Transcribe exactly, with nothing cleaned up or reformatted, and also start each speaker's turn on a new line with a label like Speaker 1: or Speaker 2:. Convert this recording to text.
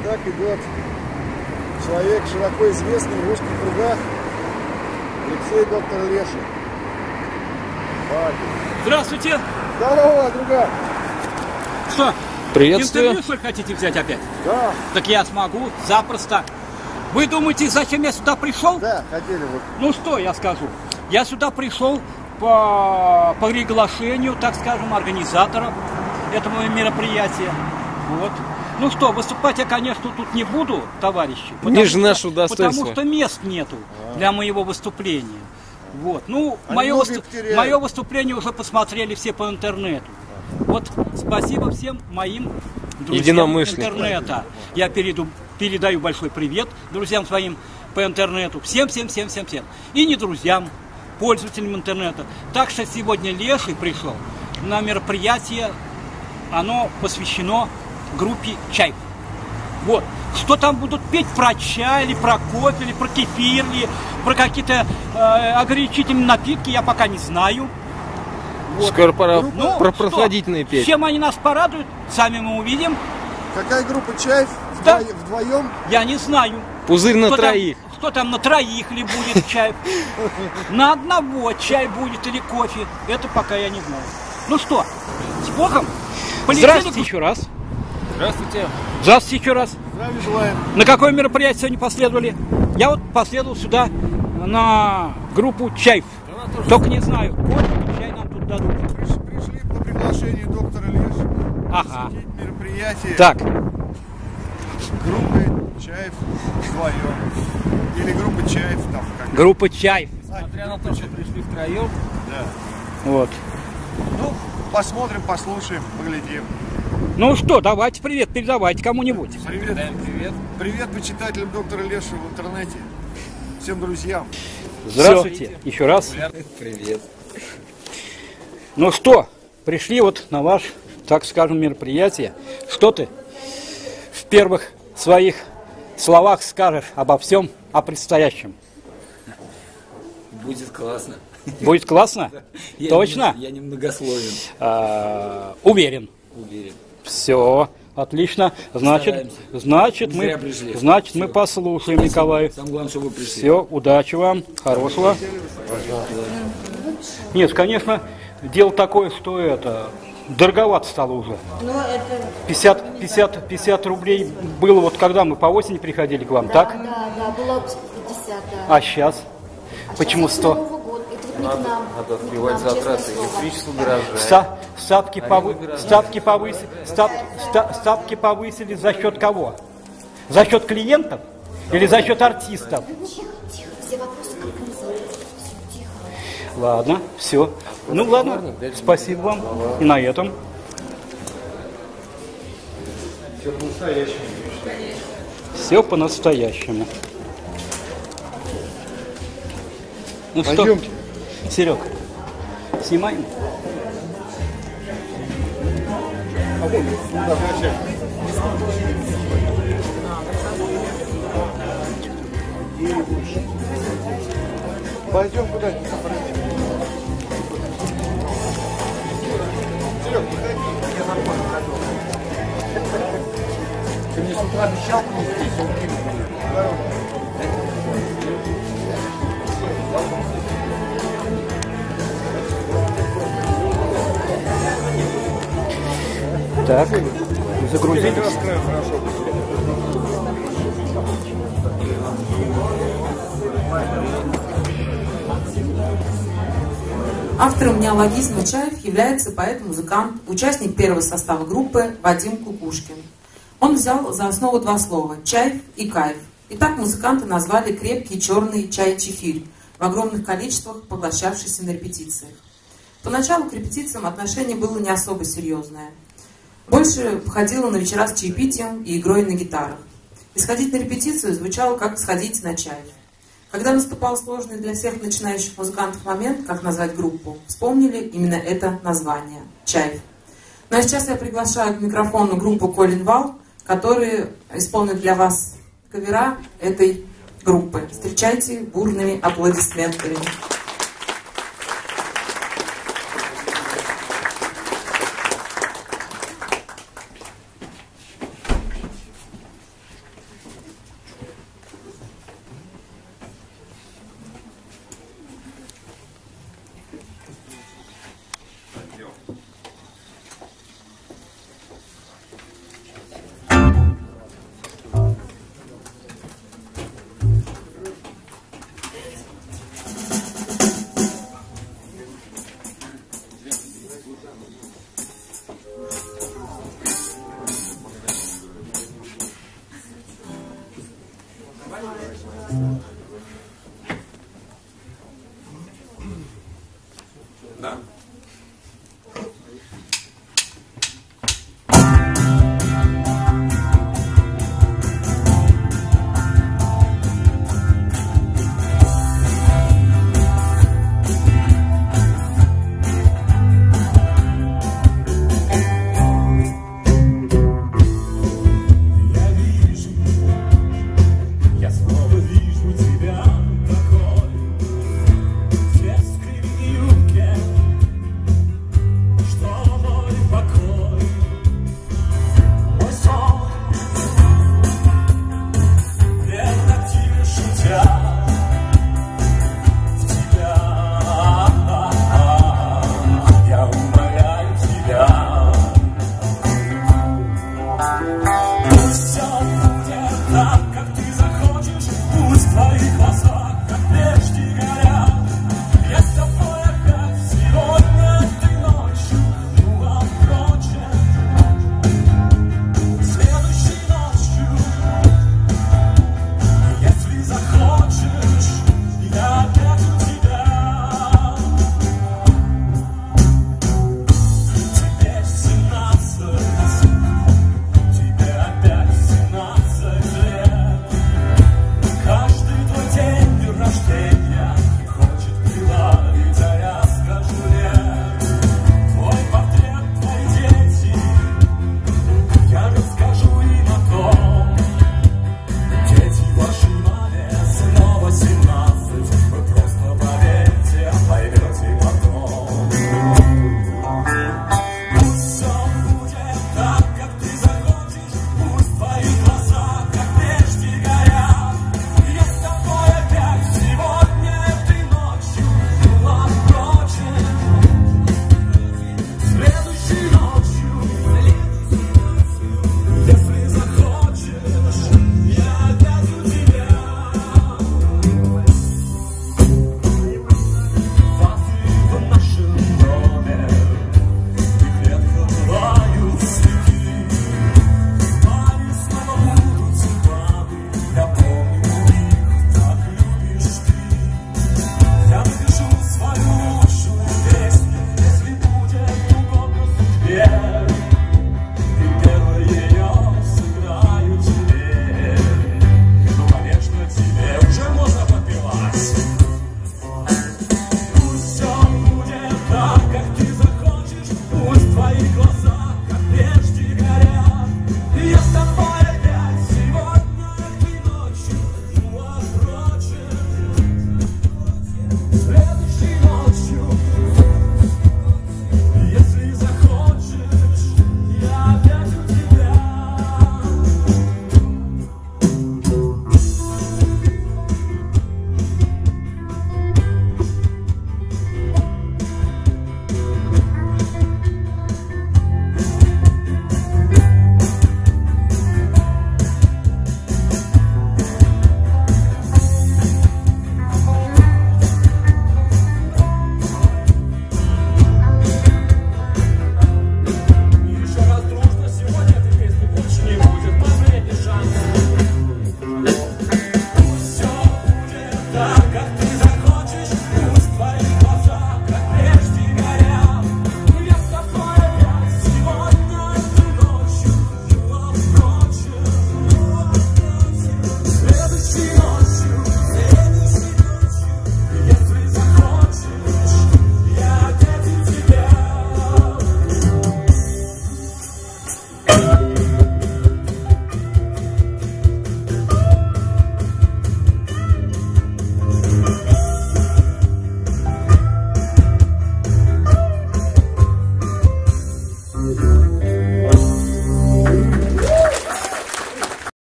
Speaker 1: так идет человек, широко известный в русских кругах, Алексей доктор Леший.
Speaker 2: Здравствуйте!
Speaker 1: Здорово, друга!
Speaker 2: Что?
Speaker 3: Приветствую.
Speaker 2: Интервью, что ли, хотите взять опять?
Speaker 1: Да.
Speaker 2: Так я смогу, запросто. Вы думаете, зачем я сюда пришел?
Speaker 1: Да, хотели вот.
Speaker 2: Ну что я скажу? Я сюда пришел по, по приглашению, так скажем, организаторов этого мероприятия. Вот. Ну что, выступать я, конечно, тут не буду, товарищи.
Speaker 3: Не же
Speaker 2: что,
Speaker 3: наше достоинство.
Speaker 2: Потому что мест нету для моего выступления. Вот. Ну,
Speaker 1: Они
Speaker 2: мое, выступ... мое выступление уже посмотрели все по интернету. Вот спасибо всем моим друзьям интернета. Я перейду, передаю большой привет друзьям своим по интернету. Всем, всем, всем, всем, всем. И не друзьям, пользователям интернета. Так что сегодня Леший пришел на мероприятие. Оно посвящено группе «Чайф». Вот. Что там будут петь про чай, или про кофе, или про кефир, или про какие-то э, огорчительные напитки, я пока не знаю. Вот.
Speaker 3: Скоро пора
Speaker 2: ну,
Speaker 3: про прохладительные петь.
Speaker 2: Чем они нас порадуют, сами мы увидим.
Speaker 1: Какая группа «Чайф»?
Speaker 2: Да.
Speaker 1: Вдвоем?
Speaker 2: Я не знаю.
Speaker 3: Пузырь на
Speaker 2: кто
Speaker 3: троих.
Speaker 2: Там, кто там на троих ли будет чай? На одного чай будет или кофе. Это пока я не знаю. Ну что, с Богом. Здравствуйте еще раз.
Speaker 3: Здравствуйте.
Speaker 2: Здравствуйте еще раз.
Speaker 1: Здравия желаем.
Speaker 2: На какое мероприятие сегодня последовали? Я вот последовал сюда на группу «Чайф». Только не знаю, кофе, чай нам тут дадут.
Speaker 1: Пришли, пришли по приглашению доктора Леши.
Speaker 2: Ага.
Speaker 1: Мероприятие.
Speaker 2: Так.
Speaker 1: Группы «Чайф» вдвоем. Или группа «Чайф» там. Как
Speaker 2: группа «Чайф».
Speaker 3: Несмотря на то, что пришли втроем.
Speaker 1: Да.
Speaker 2: Вот.
Speaker 1: Ну, посмотрим, послушаем, поглядим.
Speaker 2: Ну что, давайте привет передавайте кому-нибудь.
Speaker 1: Привет.
Speaker 3: Привет.
Speaker 1: Привет почитателям доктора Леши в интернете. Всем друзьям.
Speaker 2: Здравствуйте. Все. Еще раз.
Speaker 3: Привет.
Speaker 2: Ну что, пришли вот на ваш, так скажем, мероприятие. Что ты в первых своих словах скажешь обо всем, о предстоящем?
Speaker 4: Будет классно.
Speaker 2: Будет классно?
Speaker 4: Я
Speaker 2: Точно?
Speaker 4: Не, я не многословен.
Speaker 2: А, уверен.
Speaker 4: Уверен.
Speaker 2: Все, отлично. Значит, значит мы, значит мы послушаем Николая.
Speaker 4: Самое главное, чтобы вы пришли.
Speaker 2: Все, удачи вам, хорошего. Нет, конечно, дело такое, что это дороговато стало уже. пятьдесят, пятьдесят, пятьдесят рублей было вот когда мы по осени приходили к вам,
Speaker 5: да,
Speaker 2: так?
Speaker 5: Да, да, было пятьдесят, да.
Speaker 2: А сейчас?
Speaker 5: А
Speaker 2: Почему
Speaker 5: сейчас
Speaker 2: сто?
Speaker 4: Надо, надо отбивать затраты, электричество дорожает.
Speaker 2: Ста, ставки, повы, ставки, повысили, став, ста, ставки повысили за счет кого? За счет клиентов или за счет артистов?
Speaker 5: Тихо, тихо, все вопросы к организатору. Все, тихо.
Speaker 2: Ладно, все. Ну ладно, спасибо вам. И на этом. Все по-настоящему. Ну
Speaker 1: Пойдемте.
Speaker 2: что, Серег, снимаем?
Speaker 1: Пойдем куда-нибудь. Серег, подойди. Я нормально пройду. Ты мне с утра обещал принести, он кинул меня.
Speaker 2: Так, загрузились.
Speaker 6: Автором неологизма «Чайф» является поэт-музыкант, участник первого состава группы Вадим Кукушкин. Он взял за основу два слова «чайф» и «кайф». И так музыканты назвали крепкий черный чай-чефирь, в огромных количествах поглощавшийся на репетициях. Поначалу к репетициям отношение было не особо серьезное. Больше походило на вечера с чаепитием и игрой на гитарах. И сходить на репетицию звучало как сходить на чай. Когда наступал сложный для всех начинающих музыкантов момент, как назвать группу, вспомнили именно это название – «Чайф». Ну а сейчас я приглашаю к микрофону группу «Коленвал», которые исполнят для вас кавера этой группы. Встречайте бурными аплодисментами.
Speaker 1: Спасибо.